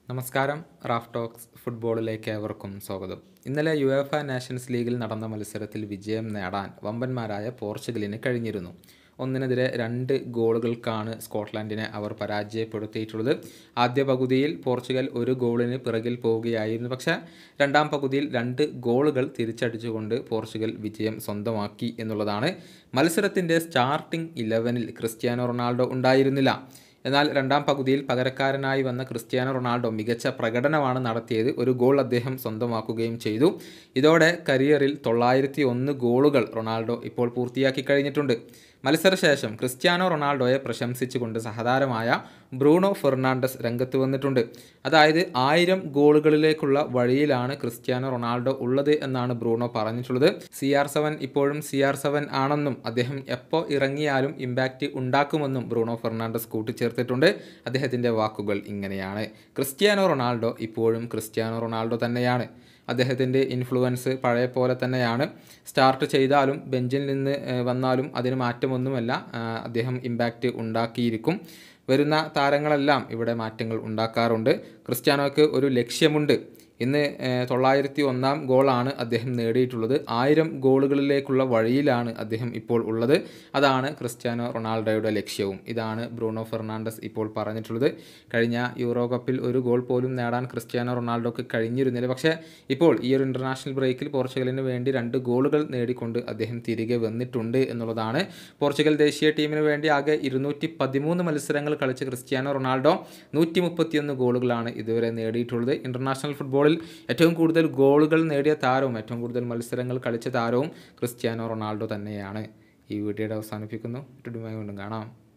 നമസ്കാരം. Raf talks ഫുട്ബോളിലേക്ക് ഏവർക്കും സ്വാഗതം. ഇന്നലെ യുവേഫ നാഷൻസ് ലീഗിൽ നടന്ന മത്സരത്തിൽ വിജയം നേടാൻ വമ്പന്മാരായ പോർച്ചുഗലിന് കഴിഞ്ഞിരുന്നു. 1-2 ഗോളുകൾക്കാണ് സ്കോട്ട്ലൻഡിനെ അവർ പരാജയപ്പെടുത്തിയിട്ടുള്ളത്. ആദ്യ പകുതിയിൽ പോർച്ചുഗൽ 1 ഗോളിന് പിറകിൽ പോവുകയായിരുന്നു. പക്ഷേ രണ്ടാം പകുതിയിൽ 2 ഗോളുകൾ തിരിച്ചടിച്ചുകൊണ്ട് പോർച്ചുഗൽ വിജയം സ്വന്തമാക്കി എന്നുള്ളതാണ്. മത്സരത്തിൻ്റെ സ്റ്റാർട്ടിംഗ് 11-ൽ ക്രിസ്ത്യാനോ റൊണാൾഡോ ഉണ്ടായിരുന്നില്ല. എന്നാൽ രണ്ടാം പകുതിയിൽ പകരക്കാരനായി വന്ന ക്രിസ്ത്യാനോ റൊണാൾഡോ മികച്ച പ്രകടനമാണ് നടത്തിയത്. 1 ഗോൾ അദ്ദേഹം സ്വന്തമാക്കുകയും ചെയ്തു. ഇതോടെ കരിയറിൽ 901 ഗോളുകൾ റൊണാൾഡോ ഇപ്പോൾ പൂർത്തിയാക്കി കഴിഞ്ഞിട്ടുണ്ട്. മത്സരശേഷം ക്രിസ്ത്യാനോ റൊണാൾഡോയെ പ്രശംസിച്ചുകൊണ്ട് സഹതാരമായ ബ്രൂണോ ഫെർണാണ്ടസ് രംഗത്ത് വന്നിട്ടുണ്ട്. അതായത് 1000 ഗോളുകളിലേക്കുള്ള വഴിയിലാണ് ക്രിസ്ത്യാനോ റൊണാൾഡോ ഉള്ളത് എന്നാണ് ബ്രൂണോ പറഞ്ഞിട്ടുള്ളത്. CR7 ഇപ്പോഴും CR7 ആണെന്നും അദ്ദേഹം എപ്പോൾ ഇറങ്ങിയാലും ഇമ്പാക്റ്റ് ഉണ്ടാക്കുമെന്നും ബ്രൂണോ ഫെർണാണ്ടസ് കൂട്ടിച്ചേർത്തിട്ടുണ്ട്. അദ്ദേഹത്തിൻ്റെ വാക്കുകൾ ഇങ്ങനെയാണ്: ക്രിസ്ത്യാനോ റൊണാൾഡോ ഇപ്പോഴും ക്രിസ്ത്യാനോ റൊണാൾഡോ തന്നെയാണ്. അദ്ദേഹത്തിൻ്റെ ഇൻഫ്ലുവൻസ് പഴയ പോലെ തന്നെയാണ്. സ്റ്റാർട്ട് ചെയ്താലും ബെഞ്ചിൽ നിന്ന് വന്നാലും അതിന് മാറ്റമൊന്നുമല്ല. അദ്ദേഹം ഇമ്പാക്റ്റ് ഉണ്ടാക്കിയിരിക്കും. വരുന്ന താരങ്ങളെല്ലാം ഇവിടെ മാറ്റങ്ങൾ ഉണ്ടാക്കാറുണ്ട്. ക്രിസ്ത്യാനോയ്ക്ക് ഒരു ലക്ഷ്യമുണ്ട്. ഇന്ന് 901 ഗോളാണ് അദ്ദേഹം നേടിയിട്ടുള്ളത്. 1000 ഗോളുകളിലേക്കുള്ള വഴിയിലാണ് അദ്ദേഹം ഇപ്പോൾ ഉള്ളത്. അതാണ് ക്രിസ്ത്യാനോ റൊണാൾഡോയുടെ ലക്ഷ്യവും. ഇതാണ് ബ്രൂണോ ഫെർണാണ്ടസ് ഇപ്പോൾ പറഞ്ഞിട്ടുള്ളത്. കഴിഞ്ഞ യൂറോ കപ്പിൽ 1 ഗോൾ പോലും നേടാൻ ക്രിസ്ത്യാനോ റൊണാൾഡോക്ക് കഴിഞ്ഞിരുന്നില്ല. പക്ഷേ ഇപ്പോൾ ഈ ഒരു ഇൻ്റർനാഷണൽ ബ്രേക്കിൽ പോർച്ചുഗലിന് വേണ്ടി 2 ഗോളുകൾ നേടിക്കൊണ്ട് അദ്ദേഹം തിരികെ വന്നിട്ടുണ്ട് എന്നുള്ളതാണ്. പോർച്ചുഗൽ ദേശീയ ടീമിന് വേണ്ടി ആകെ 213 മത്സരങ്ങൾ കളിച്ച ക്രിസ്ത്യാനോ റൊണാൾഡോ 131 ഗോളുകളാണ് ഇതുവരെ നേടിയിട്ടുള്ളത്. ഇൻ്റർനാഷണൽ ഫുട്ബോളിൽ ഏറ്റവും കൂടുതൽ ഗോളുകൾ നേടിയ താരവും ഏറ്റവും കൂടുതൽ മത്സരങ്ങൾ കളിച്ച താരവും ക്രിസ്ത്യാനോ റൊണാൾഡോ തന്നെയാണ്. ഈ വീഡിയോയുടെ അവസാനിപ്പിക്കുന്നു. വീണ്ടും കാണാം.